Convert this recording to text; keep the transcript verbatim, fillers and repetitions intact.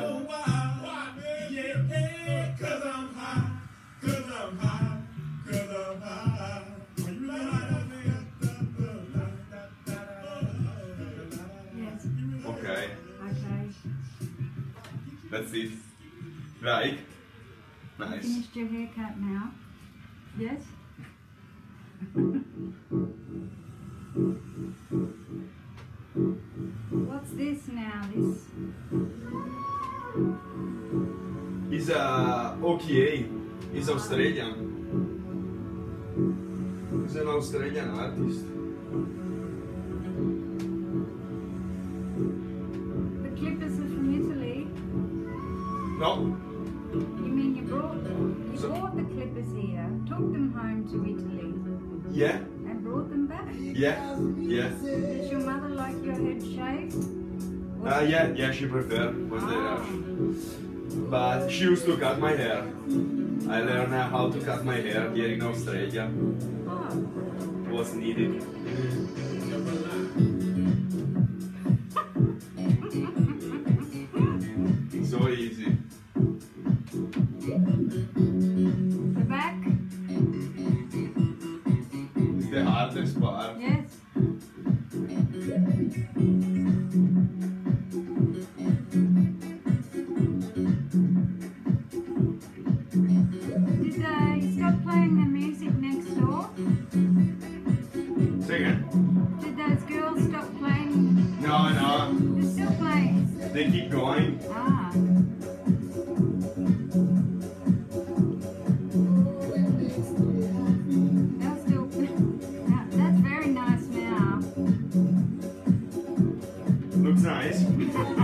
Okay. Okay. That's it. Right. Nice. Finished your haircut now? Yes? What's this now? This? He's a O K A. He's Australian. He's an Australian artist. The clippers are from Italy? No. You mean you brought you So, bought the clippers here, took them home to Italy, yeah. and brought them back? Yeah. Yeah. Does your mother like your head shaved? Or- Uh, yeah. Yeah. She prefers when they Ah. rush. But she used to cut my hair. I learned how to cut my hair here in Australia. Oh. Was needed. So easy. The back? It's the hardest part. Yes. Did they stop playing the music next door? Say again? Did those girls stop playing? No, no. They're still playing. They keep going. Ah. They'll still. That- That's very nice now. Looks nice.